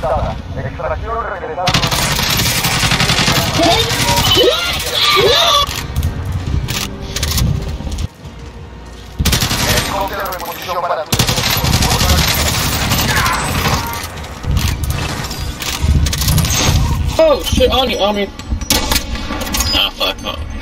detectada. Extracción regresando. Helicóptero en posición para tu... Oh shit, on you, on me. Ah, fuck. Oh.